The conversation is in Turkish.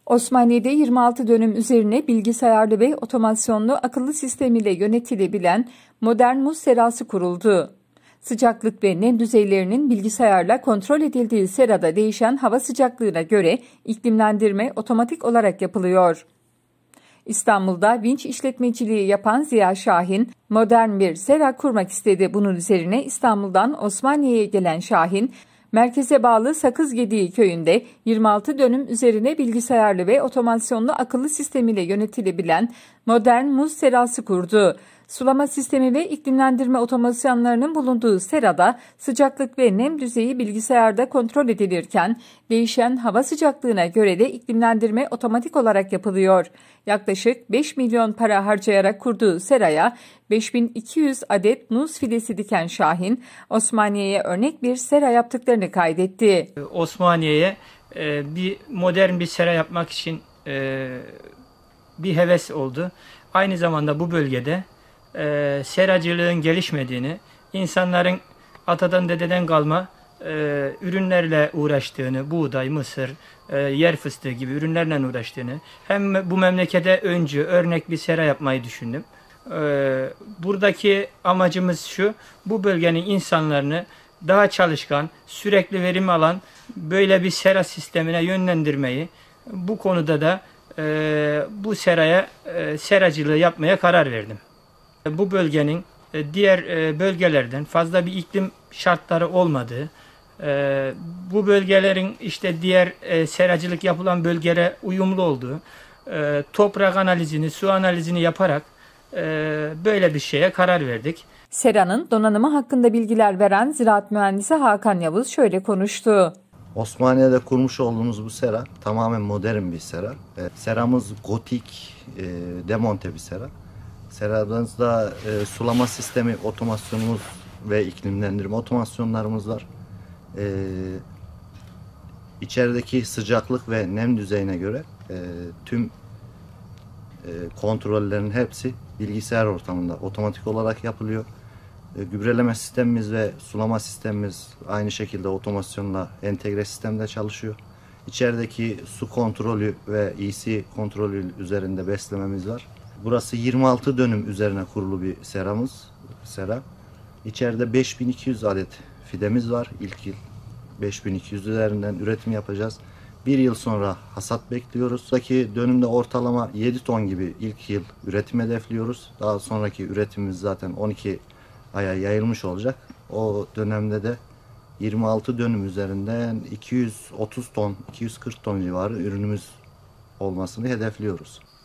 Osmaniye'de 26 dönüm üzerine bilgisayarlı ve otomasyonlu akıllı sistemiyle yönetilebilen modern muz serası kuruldu. Sıcaklık ve nem düzeylerinin bilgisayarla kontrol edildiği serada değişen hava sıcaklığına göre iklimlendirme otomatik olarak yapılıyor. İstanbul'da vinç işletmeciliği yapan Ziya Şahin, modern bir sera kurmak istedi. Bunun üzerine İstanbul'dan Osmaniye'ye gelen Şahin, merkeze bağlı Sakızgediği köyünde 26 dönüm üzerine bilgisayarlı ve otomasyonlu akıllı sistemiyle yönetilebilen modern muz serası kurdu. Sulama sistemi ve iklimlendirme otomasyonlarının bulunduğu serada sıcaklık ve nem düzeyi bilgisayarda kontrol edilirken değişen hava sıcaklığına göre de iklimlendirme otomatik olarak yapılıyor. Yaklaşık 5 milyon para harcayarak kurduğu seraya 5200 adet muz fidesi diken Şahin, Osmaniye'ye örnek bir sera yaptıklarını kaydetti. Osmaniye'ye bir modern bir sera yapmak için bir heves oldu. Aynı zamanda bu bölgede seracılığın gelişmediğini, insanların atadan dededen kalma ürünlerle uğraştığını, buğday, mısır, yer fıstığı gibi ürünlerle uğraştığını, hem bu memlekete öncü, örnek bir sera yapmayı düşündüm. Buradaki amacımız şu, bu bölgenin insanlarını daha çalışkan, sürekli verim alan böyle bir sera sistemine yönlendirmeyi, bu konuda da bu seraya seracılığı yapmaya karar verdim. Bu bölgenin diğer bölgelerden fazla bir iklim şartları olmadığı, bu bölgelerin işte diğer seracılık yapılan bölgelere uyumlu olduğu, toprak analizini, su analizini yaparak böyle bir şeye karar verdik. Seranın donanımı hakkında bilgiler veren ziraat mühendisi Hakan Yavuz şöyle konuştu. Osmaniye'de kurmuş olduğumuz bu sera tamamen modern bir sera. Seramız gotik, demonte bir sera. Seramızda sulama sistemi otomasyonumuz ve iklimlendirme otomasyonlarımız var. İçerideki sıcaklık ve nem düzeyine göre tüm kontrollerin hepsi bilgisayar ortamında otomatik olarak yapılıyor. Gübreleme sistemimiz ve sulama sistemimiz aynı şekilde otomasyonla entegre sistemde çalışıyor. İçerideki su kontrolü ve EC kontrolü üzerinde beslememiz var. Burası 26 dönüm üzerine kurulu bir sera. İçeride 5200 adet fidemiz var. İlk yıl 5200 üzerinden üretim yapacağız. Bir yıl sonra hasat bekliyoruz. Buradaki dönümde ortalama 7 ton gibi ilk yıl üretim hedefliyoruz. Daha sonraki üretimimiz zaten 12 aya yayılmış olacak. O dönemde de 26 dönüm üzerinden 230 ton, 240 ton civarı ürünümüz olmasını hedefliyoruz.